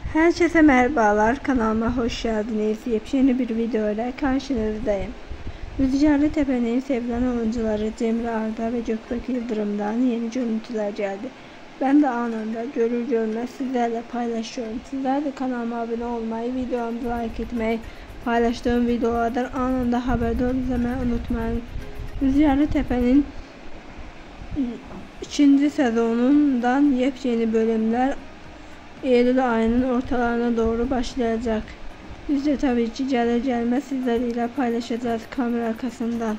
Herkese merhabalar, kanalıma hoş geldiniz. Yepyeni bir video ile karşınızdayım. Rüzgarlı Tepe'nin sevilen oyuncuları Cemre Arda ve Gökberk Yıldırım'dan yeni görüntüler geldi. Ben de anında görür görmez sizlerle paylaşıyorum. Sizler de kanalıma abone olmayı, videomu like etmeyi, paylaştığım videolardan anında haberdar izlemeyi unutmayın. Rüzgarlı Tepe'nin 2. sezonundan yepyeni bölümler Eylül ayının ortalarına doğru başlayacak. Biz de tabii ki gelir gelmez sizlerle paylaşacağız kamera arkasından.